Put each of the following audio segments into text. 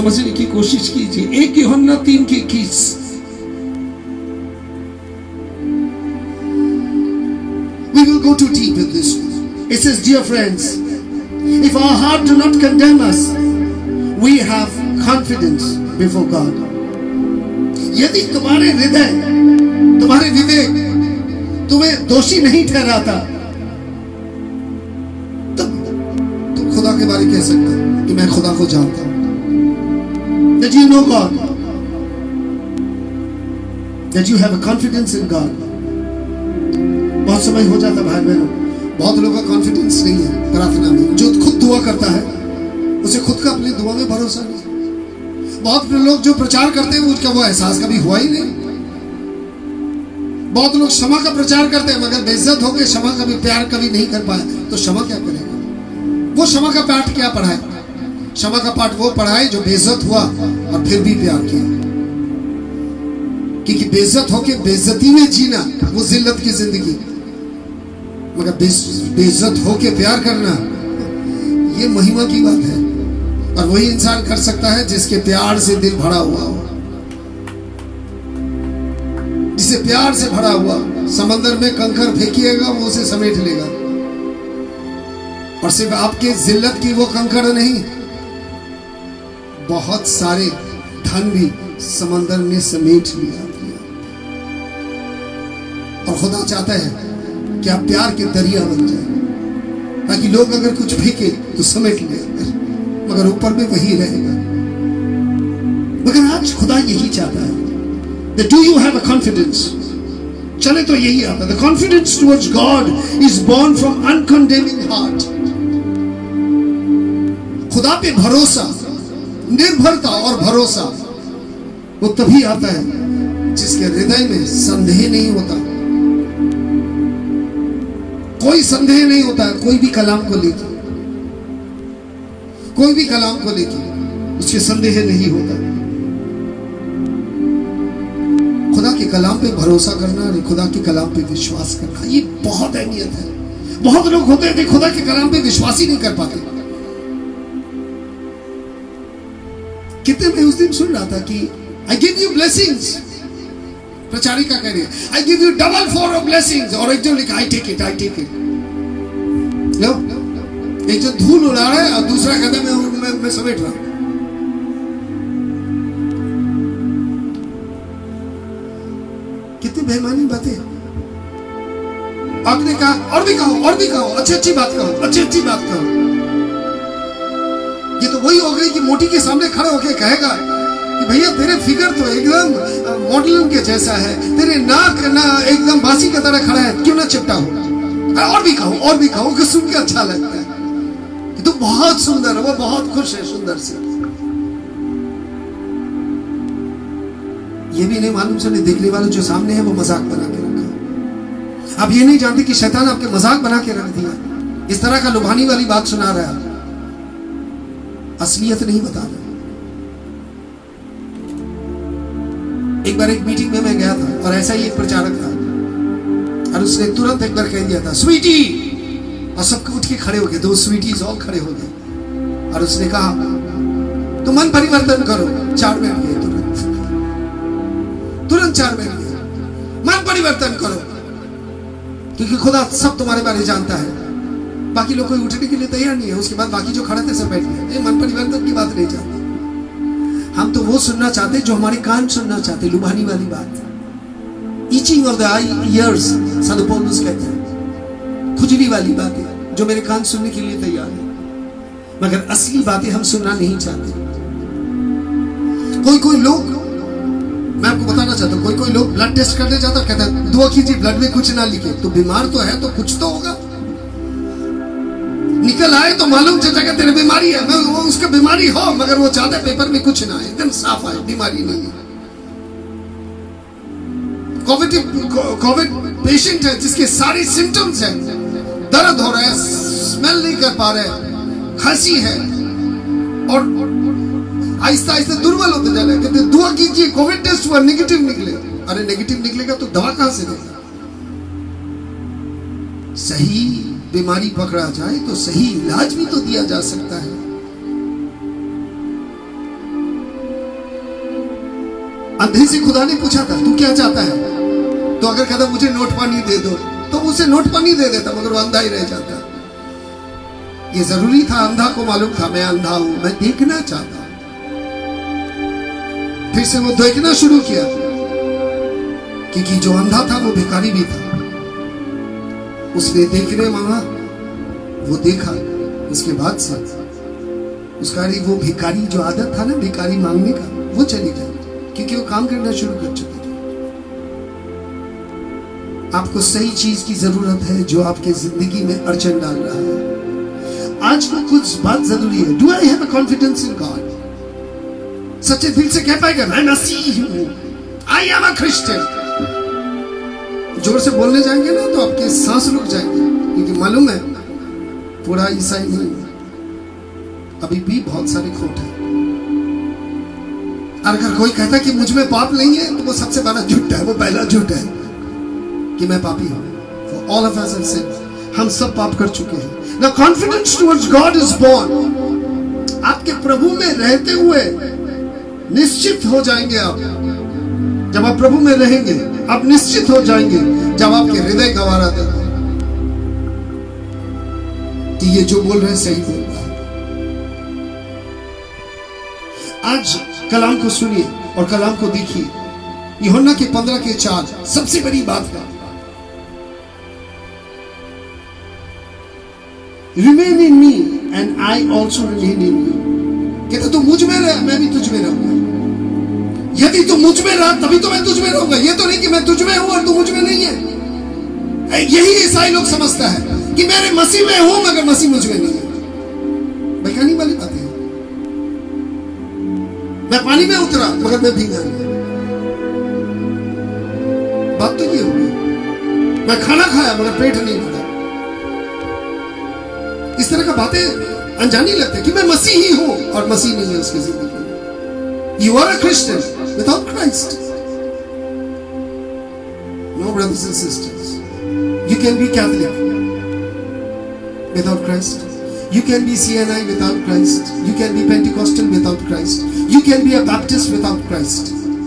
समझने की कोशिश कीजिए। 1 यूहन्ना 3:21। We will go too deep in this. It says, dear friends, if our heart do not condemn us, we have confidence before God. यदि तुम्हारे हृदय, तुम्हारे विवेक तुम्हें दोषी नहीं ठहराता, तब तुम खुदा के बारे में कह सकते हो कि मैं खुदा को जानता हूं। That you know God, that you have a confidence in God. बहुत समय हो जाता भाई बहनों, बहुत लोगों का कॉन्फिडेंस नहीं है प्रार्थना में। जो खुद दुआ करता है उसे खुद का अपनी दुआ में भरोसा नहीं। बहुत लोग जो प्रचार करते हैं उसका वो एहसास कभी हुआ ही नहीं। बहुत लोग क्षमा का प्रचार करते हैं मगर बेइज्जत होकर क्षमा का भी प्यार कभी नहीं कर पाए, तो क्षमा क्या करेगा? वो क्षमा का पाठ क्या पढ़ाए? क्षमा का पाठ वो पढ़ाए जो बेइज्जत हुआ और फिर भी प्यार किया। क्योंकि बेइज्जत होके बेइज्जती में जीना वो जिल्लत की जिंदगी, मगर बेइज्जत होके प्यार करना ये महिमा की बात है। और वही इंसान कर सकता है जिसके प्यार से दिल भरा हुआ हो, जिसे प्यार से भरा हुआ। समंदर में कंकर फेंकिएगा वो उसे समेट लेगा, और सिर्फ आपके जिल्लत की वो कंकर नहीं, बहुत सारे धन भी समंदर ने समेट लिया। और खुदा चाहता है कि आप प्यार के दरिया बन जाए, ताकि लोग अगर कुछ फेंके तो समेट ले, मगर ऊपर में वही रहेगा। मगर आज खुदा यही चाहता है, that do you have a confidence? चले तो यही आता है, the confidence towards God is born from uncondemning heart. खुदा पे भरोसा, निर्भरता और भरोसा वो तभी आता है जिसके हृदय में संदेह नहीं होता। कोई संदेह नहीं होता है कोई भी कलाम को लेकर, कोई भी कलाम को लेकर उसके संदेह नहीं होता। खुदा के कलाम पे भरोसा करना और खुदा के कलाम पे विश्वास करना ये बहुत अहमियत है। बहुत लोग होते हैं खुदा के कलाम पे विश्वास ही नहीं कर पाते। कितने मैं उस दिन सुन रहा था कि आई गिव यू ब्लेसिंग्स, प्रचारिका कह रही है I give you double for blessings, और एक जो लिखा I take it, I take it. लो एक जो धूल उड़ा रहा है और दूसरा कहता है मैं समेट रहा हूं। कितनी बेईमानी बातें। आपने कहा और भी कहो, और भी कहो, अच्छी अच्छी बात कहो, अच्छी अच्छी बात कहो। ये तो वही हो गई कि मोटी के सामने खड़े होके कहेगा कि भैया तेरे फिगर तो एकदम मॉडल के जैसा है, तेरे नाक ना एकदम बासी की तरह खड़ा है, क्यों ना चिपटा हो? और भी कहो, और भी कहो कि सुन के अच्छा लगता है कि तू बहुत सुंदर है, वो बहुत खुश है सुंदर से। ये भी नहीं मालूम चले देखने वाले जो सामने है वो मजाक बना के रखा। आप ये नहीं जानते कि शैतान आपके मजाक बना के रख दिया, इस तरह का लुभानी वाली बात सुना रहा है, असलियत नहीं बता रहा। एक बार एक मीटिंग में मैं गया था और ऐसा ही एक प्रचारक था और उसने तुरंत एक बार कह दिया था स्वीटी, और सबको उठ के खड़े हो गए, 2 स्वीटीज और खड़े हो गए और उसने कहा तो मन परिवर्तन करो। 4 मिनट गए, तुरंत 4 मिनट गए, मन परिवर्तन करो, क्योंकि खुदा सब तुम्हारे बारे जानता है। बाकी लोग कोई उठने के लिए तैयार नहीं है। उसके बाद बाकी जो खड़े थे सब बैठ गए। मन परिवर्तन की बात नहीं चाहते हम, तो वो सुनना चाहते जो हमारे कान सुनना चाहते, लुभानी वाली बात, ईचिंग ऑफ द ईयर्स संत पौलुस कहते हैं, खुजली वाली बातें जो मेरे कान सुनने के लिए तैयार है, मगर असली बातें हम सुनना नहीं चाहते। कोई लोग, मैं आपको बताना चाहता हूँ, कोई लोग ब्लड टेस्ट करने जाता है, कहता है दुआ कीजिए ब्लड में कुछ ना लिखे, तो बीमार तो है तो कुछ तो होगा, निकल आए तो मालूम चलता है तेरे बीमारी है, मैं वो उसका बीमारी हो मगर वो चाहता है पेपर में कुछ ना आए, एकदम साफ आए बीमारी नहीं है। कोविड पेशेंट है जिसके सारे सिम्टम्स हैं, दर्द हो रहा है, स्मेल नहीं कर पा रहे, खांसी है और आहिस्ता आहिस्ता दुर्बल होते जा रहे हैं। कहते दुआ कीजिए, कोविड टेस्ट हुआ नेगेटिव निकले। अरे नेगेटिव निकलेगा तो दवा कहां से देगा? सही बीमारी पकड़ा जाए तो सही इलाज भी तो दिया जा सकता है। अंधे से खुदा ने पूछा था तू क्या चाहता है, तो अगर कहता मुझे नोट पानी दे दो तो उसे नोट पानी दे देता, मगर वो अंधा ही रह जाता। ये जरूरी था, अंधा को मालूम था मैं अंधा हूं, मैं देखना चाहता। फिर से वो देखना शुरू किया, क्योंकि जो अंधा था वो भिखारी भी था। उसने देखने मांगा, वो देखा, उसके बाद से उसका वो भिखारी जो आदत था ना भिखारी मांगने का, वो चली गई, क्योंकि वो काम करना शुरू कर चुके थे। आपको सही चीज की जरूरत है जो आपके जिंदगी में अड़चन डाल रहा है। आज को कुछ बात जरूरी है। Do I have a confidence in God? सच्चे दिल से कह पाएगा मैं मसीह हूं, आई एम अ क्रिश्चियन। जोर से बोलने जाएंगे ना तो आपके सांस रुक जाएंगे, क्योंकि मालूम है पूरा ईसाई नहीं, अभी भी बहुत सारे खोट है। और अगर कोई कहता कि मुझ में पाप नहीं है तो वो सबसे बड़ा झूठ है, वो पहला झूठ है कि मैं पापी हूं। For all of us have sinned. हम सब पाप कर चुके हैं। The confidence towards God is born. आपके प्रभु में रहते हुए निश्चित हो जाएंगे आप। जब आप प्रभु में रहेंगे आप निश्चित हो जाएंगे, जब आपके हृदय गवारा देंगे कि ये जो बोल रहे हैं सही बोल रहा है। आज कलाम को सुनिए और कलाम को देखिए। यूहन्ना के 15:4 सबसे बड़ी बात है, Remain in me and I also remain in you. कहता तू मुझ में रह, मैं भी तुझ में रहूंगा। यदि तू मुझ में रहा तभी तो मैं तुझ में रहूंगा। ये तो नहीं कि मैं तुझ में हूं और तू मुझ में नहीं है। यही ईसाई लोग समझता है कि मेरे मसीह में हूं मगर मसीह मुझ में नहीं है। बेकानी वाली बात है। मैं पानी में उतरा मगर मैं भीगा नहीं। बात तो ये होगी। मैं खाना खाया मगर पेट नहीं भरा। इस तरह का बातें अनजानी लगते कि मैं मसीह ही हूं और मसीह नहीं है उसकी जिंदगी में। You are a Christian without Christ. No, brothers and sisters. You can be Catholic without Christ. You can be CNI without Christ. You can be Pentecostal without Christ. You can be a Baptist without Christ.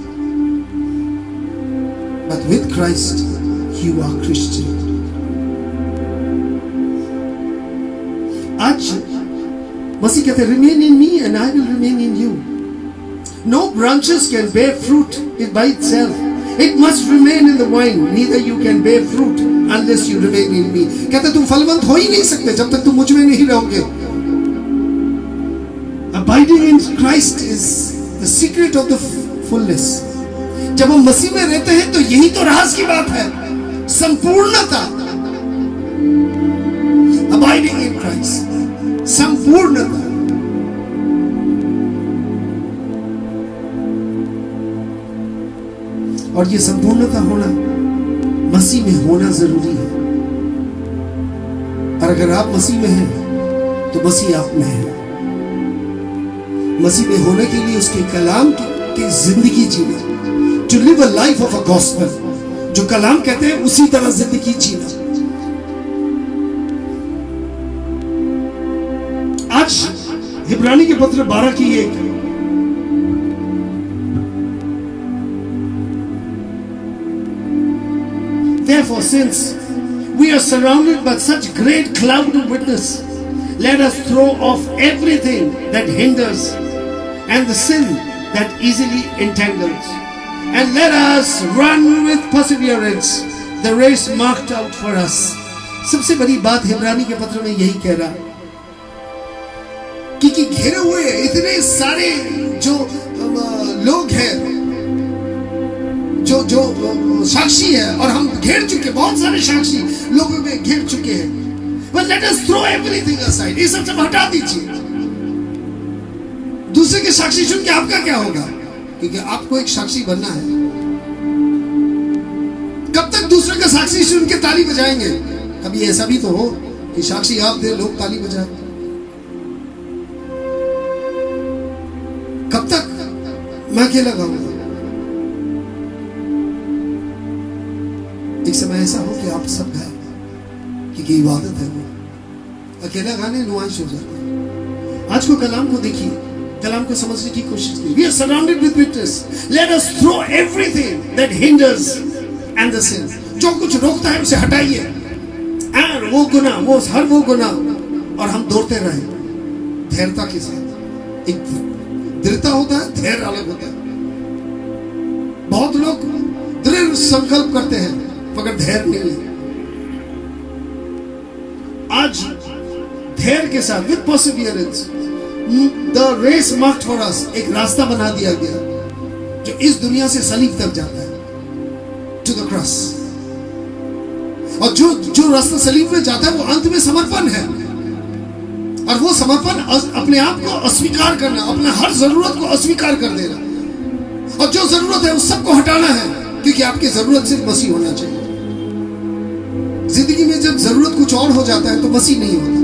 But with Christ, you are Christian. आज मसीह कहते हैं remain in me and I will remain in you. No branches can bear fruit by itself. It must remain in the vine. Neither you can bear fruit unless you remain in me. कहते तुम फलवंत हो ही नहीं सकते जब तक तुम मुझ में नहीं रहोगे। Abiding in Christ is the secret of the fullness. जब हम मसीह में रहते हैं तो यही तो राज की बात है, संपूर्णता। Abiding in Christ, संपूर्णता। और ये संपूर्णता होना मसीह में होना जरूरी है। और अगर आप मसीह में हैं तो मसीह आप में है। मसीह में होने के लिए उसके कलाम की जिंदगी जीना, to live a life of a gospel, जो कलाम कहते हैं उसी तरह जिंदगी जीना। आज इब्रानी के पत्र 12:1 Therefore, since we are surrounded by such great cloud of witness, let us throw off everything that hinders and the sin that easily entangles, and let us run with perseverance the race marked out for us. सबसे बड़ी बात इब्रानी के पत्र में यही कह रहा है कि घेरे हुए इतने सारे जो लोग हैं, जो साक्षी है, और हम घेर चुके, बहुत सारे साक्षी लोगों में घेर चुके हैं। But let us throw everything aside. ये सब हटा दीजिए। दूसरे के साक्षी सुन के आपका क्या होगा? क्योंकि आपको एक साक्षी बनना है। कब तक दूसरे का साक्षी सुन के ताली बजाएंगे? कभी ऐसा भी तो हो कि साक्षी आप दे, लोग ताली बजाए। कब तक मैं अकेला गाऊंगा? एक समय ऐसा हो कि आप सब गाए, क्योंकि इबादत है वो। अकेला गाने नुमाइश हो जाता है। आज को कलाम को देखिए, कलाम को समझने की कोशिश की। We are surrounded with witness. Let us throw everything that hinders and the sin. जो कुछ रोकता है उसे हटाइए, और वो गुनाह, वो हर वो गुनाह, और हम दौड़ते रहे धैर्यता के साथ। एक दृढ़ता होता है, धैर्य अलग होता है। बहुत लोग दृढ़ संकल्प करते हैं मगर धैर्य नहीं है। आज धैर्य के साथ with perseverance the race marked for us, एक रास्ता बना दिया गया जो इस दुनिया से सलीब तक जाता है, to the cross। और जो रास्ता सलीब में जाता है वो अंत में समर्पण है, और वो समर्पण अपने आप को अस्वीकार करना, अपना हर जरूरत को अस्वीकार कर देना, और जो जरूरत है उस सबको हटाना है, क्योंकि आपकी जरूरत सिर्फ मसीह होना चाहिए। जिंदगी में जब जरूरत कुछ और हो जाता है तो मसीह नहीं होता।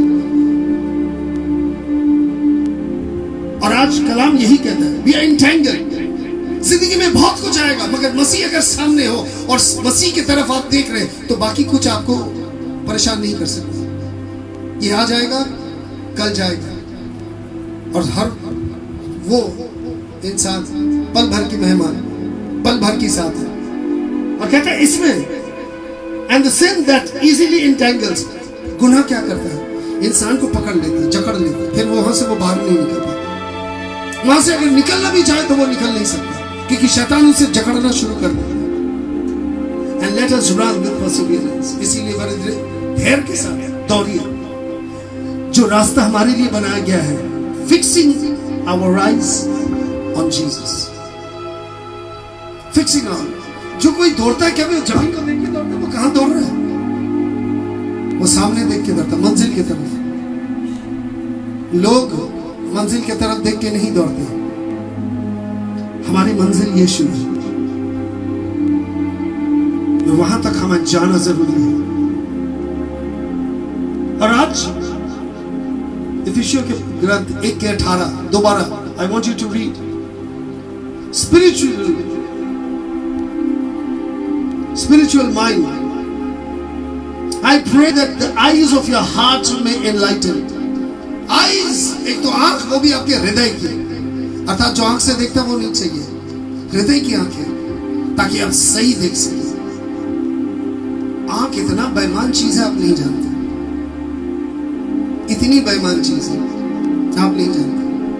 और आज कलाम यही कहता है, we are entangled। जिंदगी में बहुत कुछ आएगा, मगर मसीह अगर सामने हो और मसीह की तरफ आप देख रहे हैं तो बाकी कुछ आपको परेशान नहीं कर सकता। ये आ जाएगा, कल जाएगा, और हर वो इंसान पल भर की मेहमान, पल भर की साथ है। और कहता है इसमें and the sin that easily entangles, गुनाह क्या करता है, इंसान को पकड़ लेता है, जकड़ लेता है, फिर वहां से वो बाहर नहीं निकल पाता। वहां से अगर निकलना भी चाहे तो वो निकल नहीं सकता, क्योंकि शैतान उसे जकड़ना शुरू कर देता है। And let us run with perseverance, इसीलिए बड़े धैर्य के साथ दौड़िए जो रास्ता हमारे लिए बनाया गया है, fixing our eyes on Jesus, fixing on। जो कोई दौड़ता है, क्या वो जमीन को देख के दौड़ता है? वो कहां दौड़ रहा है? वो सामने देख के दौड़ता, मंजिल की तरफ। लोग मंजिल की तरफ देख के नहीं दौड़ते, हमारी मंजिल यीशु है, वहां तक हमें जाना जरूरी है। और आज इफिसियों के ग्रंथ 1:18 दोबारा I want you to read. Spiritual mind, I pray that the eyes of your heart may enlighten। Eyes, एक तो आंख, वो भी आपके हृदय की, अर्थात जो आंख से देखता है वो नहीं चाहिए, हृदय की आंख है, ताकि आप सही देख सकें। आंख इतना बेईमान चीज है, आप नहीं जानते, इतनी बेईमान चीज है, आप नहीं जानते,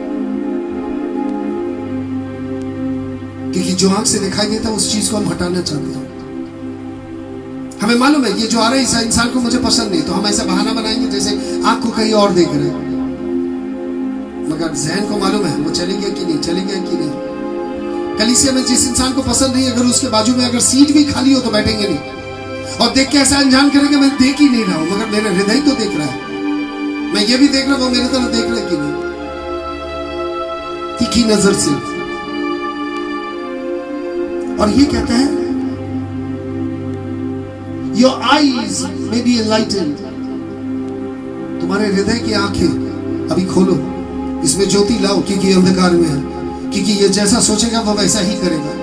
क्योंकि जो आंख से दिखाई देता है उस चीज को हम हटाना चाहते हैं। हमें मालूम है ये जो आ रहा है इस इंसान को मुझे पसंद नहीं, तो हम ऐसा बहाना बनाएंगे जैसे आंख को कहीं और देख रहे हैं, मगर ज़हन को मालूम है वो चले गया कि नहीं, चले गया कि नहीं। कलीसिया में जिस इंसान को पसंद नहीं, अगर उसके बाजू में अगर सीट भी खाली हो तो बैठेंगे नहीं, और देख के ऐसा अनजान करेंगे मैं देख ही नहीं रहा हूं, मगर मेरा हृदय तो देख रहा है, मैं ये भी देख रहा हूं वो मेरे तरफ देख रहा है कि नहीं, तीखी नजर से। और ये कहता है Your eyes may be enlightened, तुम्हारे हृदय की आंखें अभी खोलो, इसमें ज्योति लाओ, क्योंकि अंधकार में है, क्योंकि ये जैसा सोचेगा वो वैसा ही करेगा,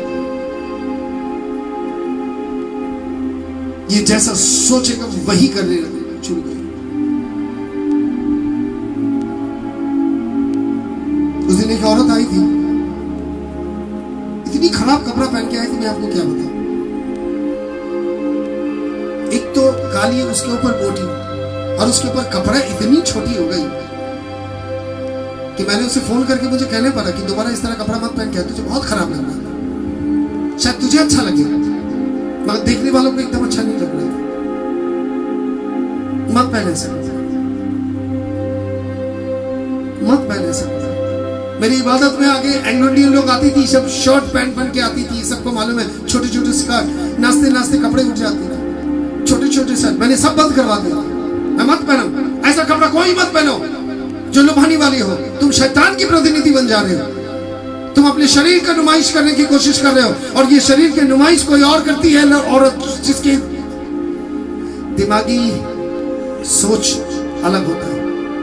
ये जैसा सोचेगा वो वही करने शुरू करेगा। उस दिन एक औरत आई थी, इतनी खराब कपड़ा पहन के आई थी, मैं आपको क्या बताऊं। एक तो काली, उसके ऊपर मोटी, और उसके ऊपर कपड़ा इतनी छोटी हो गई कि मैंने उसे फोन करके मुझे कहने पड़ा कि दोबारा इस तरह कपड़ा मत पहन के, तुझे बहुत खराब लग रहा है, शायद तुझे अच्छा लगे, मगर देखने वालों को एकदम अच्छा नहीं लग रहा था, मत पहने से, मत पहने से। मेरी इबादत में आगे एंग्लो इंडियन लोग आती थी, सब शर्ट पैंट पहन के आती थी, सबको मालूम है, छोटे छोटे स्कर्ट, नाचते नाचते कपड़े उठ जाते थे, छोटे छोटे शर्ट, मैंने सब बंद करवा दिया, मैं मत पहनो ऐसा कपड़ा, कोई मत पहनो जो लुभाने वाली हो। तुम शैतान की प्रतिनिधि बन जा रहे हो, तुम अपने शरीर का नुमाइश करने की कोशिश कर रहे हो, और ये शरीर की नुमाइश कोई और करती है, औरत जिसकी दिमागी सोच अलग होता है,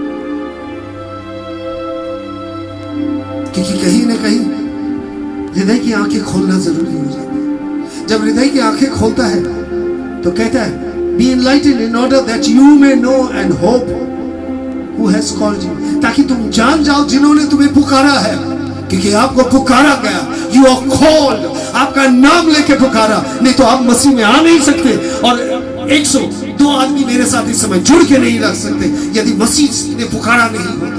क्योंकि कहीं ना कहीं हृदय की आंखें खोलना जरूरी हो जाता है। जब हृदय की आंखें खोलता है तो कहता है, be enlightened in order that you may know and hope who has called you, ताकि तुम जान जाओ जिन्होंने तुम्हें पुकारा है, क्योंकि आपको पुकारा गया। You are called, आपका नाम लेके पुकारा, नहीं तो आप मसीह में आ नहीं सकते। और 102 आदमी मेरे साथ इस समय जुड़ के नहीं रख सकते यदि मसीह ने पुकारा नहीं होता।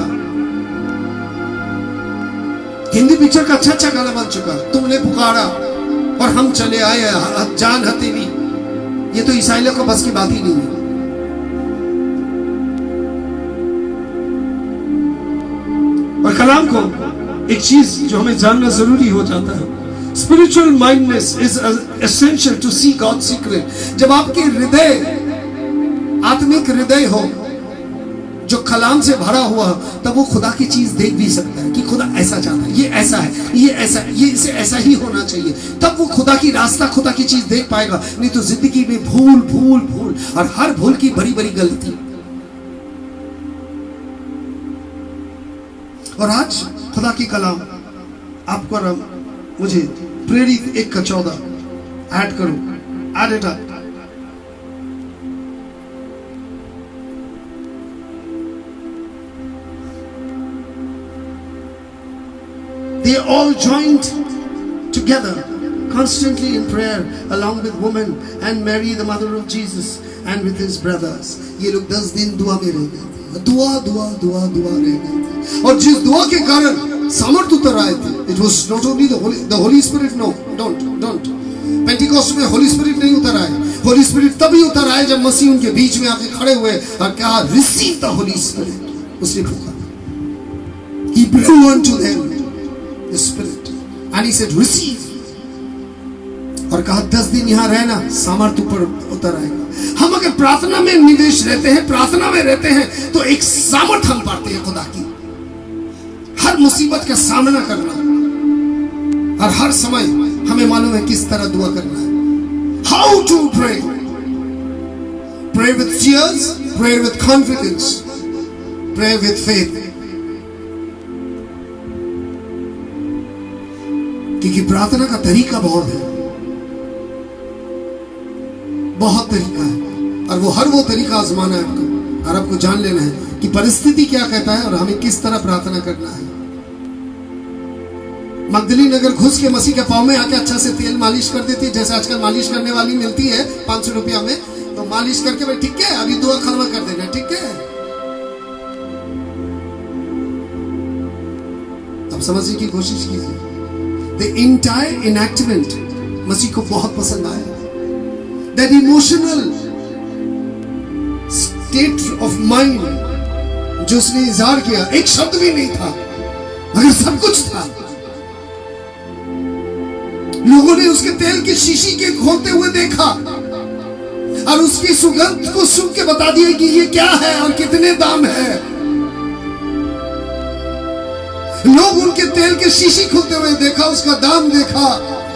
हिंदी पिक्चर का अच्छा गाना बन चुका, तुमने पुकारा और हम चले आए जान हथेली। ये तो ईसाइयों को बस की बात ही नहीं है। और कलाम को एक चीज जो हमें जानना जरूरी हो जाता है, spiritual mindness is essential to see God secret. जब आपके हृदय आत्मिक हृदय हो जो कलाम से भरा हुआ, तब वो खुदा की चीज देख भी सकता है कि खुदा ऐसा चाहता है, ये ऐसा है, ये ऐसा, ये इसे ऐसा ही होना चाहिए। तब वो खुदा की रास्ता, खुदा की चीज देख पाएगा। नहीं तो जिंदगी में भूल भूल भूल, और हर भूल की बड़ी बड़ी गलती। और आज खुदा की कलाम आपको और मुझे प्रेरित 1:14 ऐड करो, add it up. They all joined together constantly in prayer along with women and Mary the mother of Jesus and with his brothers. ये लोग 10 दिन दुआ में रह गए थे, दुआ दुआ दुआ दुआ रह गए थे। और जिस दुआ के कारण सामर्थ उतर आए थे, it was not only the Holy Spirit, no, don't Pentecost में होली स्पिरिट नहीं उतर आए। होली स्पिरिट तभी उतर आए जब मसीह उनके बीच में आके खड़े हुए और कहा रिसीव द होली स्पिरिट। उसने पुकारा, he blew unto them the spirit and he said receive, और कहा 10 दिन यहाँ रहना, सामर्थ ऊपर उतर आएगा। हम अगर प्रार्थना में निवेश रहते हैं, प्रार्थना में रहते हैं, तो एक सामर्थ हम पाते हैं खुदा की, हर मुसीबत का सामना करना। और हर समय हमें मालूम है किस तरह दुआ करना है। How to pray, pray with tears, pray with confidence, pray with faith. क्योंकि प्रार्थना का तरीका बहुत है, बहुत तरीका है, और वो तरीका आजमाना है आपको, और आपको जान लेना है कि परिस्थिति क्या कहता है और हमें किस तरह प्रार्थना करना है। मगदलीन अगर घुस के मसीह के पाँव में आके अच्छा से तेल मालिश कर देती है, जैसे आजकल मालिश करने वाली मिलती है 500 रुपया में, तो मालिश करके भाई ठीक है अभी दुआ खत्म कर देना, ठीक है। अब समझने की कोशिश कीजिए। The entire enactment मसीह को बहुत पसंद आया। That emotional state of mind जो उसने इज़हार किया, एक शब्द भी नहीं था मगर सब कुछ था। लोगों ने उसके तेल की शीशी के खोलते हुए देखा और उसकी सुगंध को सूंघ के बता दिया कि ये क्या है और कितने दाम है। लोग उनके तेल के शीशी खोलते हुए देखा, उसका दाम देखा,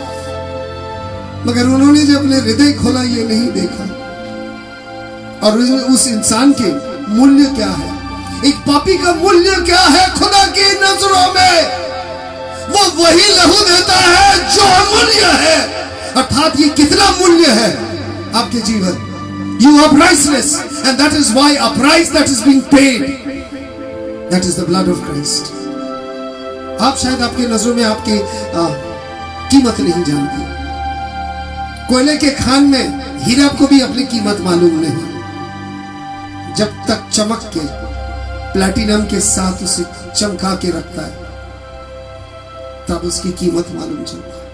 मगर उन्होंने जब अपने हृदय खोला ये नहीं देखा। और उस इंसान के मूल्य क्या है, एक पापी का मूल्य क्या है खुदा की नजरों में? वो वही लहू देता है जो अमूल्य है। अर्थात ये कितना मूल्य है आपके जीवन। You are priceless and that is why a price that is being paid, that is the blood of Christ. आप शायद आपके नजरों में आपकी कीमत नहीं जानते। कोयले के खान में हीरा को भी अपनी कीमत मालूम नहीं, जब तक चमक के प्लैटिनम के साथ उसे चमका के रखता है तब उसकी कीमत मालूम चलता है।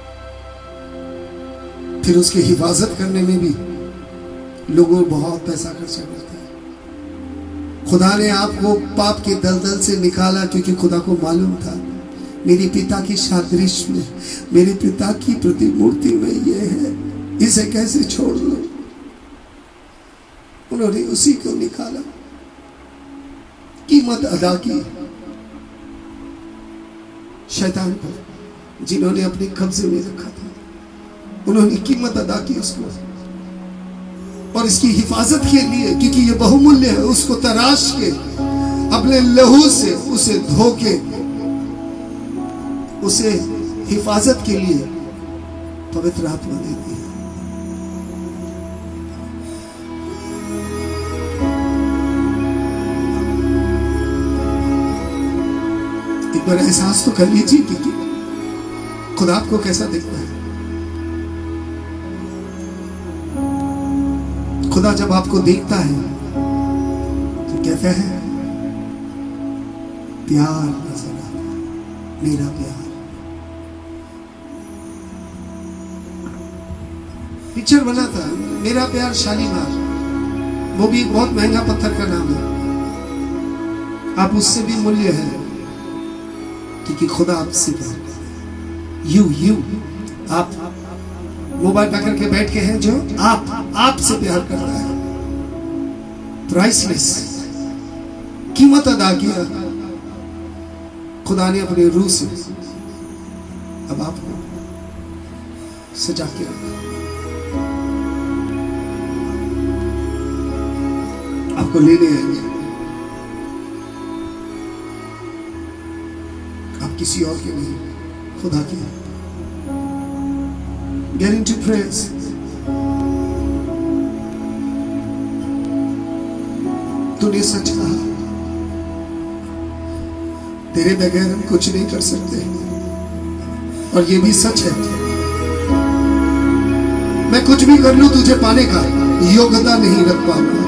फिर उसकी हिफाजत करने में भी लोगों बहुत पैसा खर्चा करता है। खुदा ने आपको पाप के दलदल से निकाला क्योंकि खुदा को मालूम था मेरे पिता की सादृश्य में, मेरे पिता की प्रतिमूर्ति में ये है, इसे कैसे छोड़ दो। उन्होंने उसी को निकाला, कीमत अदा की। शैतान को जिन्होंने अपने कब्जे में रखा था, उन्होंने कीमत अदा की उसको, और इसकी हिफाजत के लिए, क्योंकि ये बहुमूल्य है, उसको तराश के अपने लहू से उसे धो के उसे हिफाजत के लिए पवित्र आत्मा देती है। पर एहसास तो कर लीजिए कि खुदा आपको कैसा दिखता है। खुदा जब आपको देखता है तो कहता है प्यार नजर आता है, मेरा प्यार। पिक्चर बना था मेरा प्यार शालीमार, वो भी एक बहुत महंगा पत्थर का नाम है। आप उससे भी मूल्य है क्योंकि खुदा आपसे प्यार करता है। यू आप मोबाइल पकड़ के बैठ के हैं जो आपसे प्यार करता है। प्राइसलेस, कीमत अदा किया खुदा ने अपने रूह से, अब आपको सजा के रखा, आपको लेने आएंगे। आप किसी और के नहीं, खुदा के। Get into praise. तूने सच कहा, तेरे बगैर हम कुछ नहीं कर सकते, और ये भी सच है मैं कुछ भी कर लूं तुझे पाने का योग्यता नहीं रख पाऊंगा,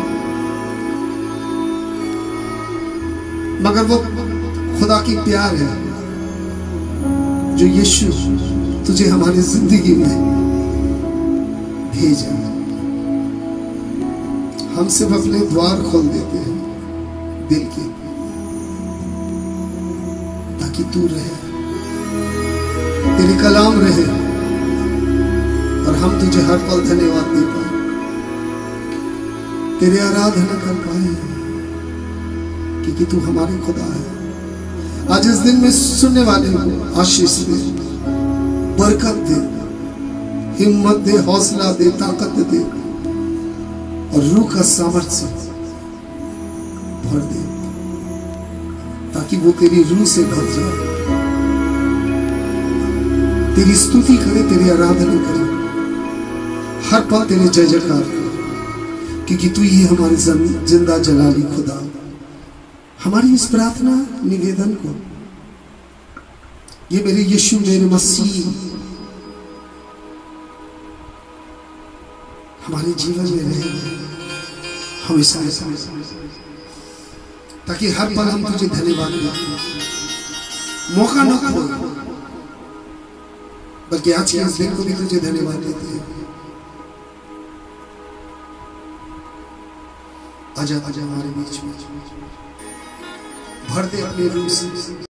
मगर वो खुदा की प्यार है जो यीशु तुझे हमारी जिंदगी में भेजा। हम सिर्फ अपने द्वार खोल देते हैं दिल के, ताकि तू रहे, तेरे कलाम रहे, और हम तुझे हर पल धन्यवाद दे पाए, तेरे आराधना कर पाए, क्योंकि तू हमारे खुदा है। आज इस दिन में सुनने वाले को आशीष दे, बरकत दे, हिम्मत दे, हौसला दे, ताकत दे, और रूह का सामर्थ्य भर दे, ताकि वो तेरी रूह से भर जाए, तेरी स्तुति करे, तेरी आराधना करे, हर पल तेरे जय जयकार करे, क्योंकि तू ही हमारे जिंदा जलाली खुदा। हमारी इस प्रार्थना निवेदन को ये मेरे यीशु मेरे मसीह हमारे जीवन में रहेंगे हमेशा, ताकि हर पल हम तुझे धन्यवाद दें, मौका न खो, बल्कि आज के इस दिन को भी तुझे धन्यवाद देते हैं। आजा हमारे बीच में, भर दे अपने रूह से।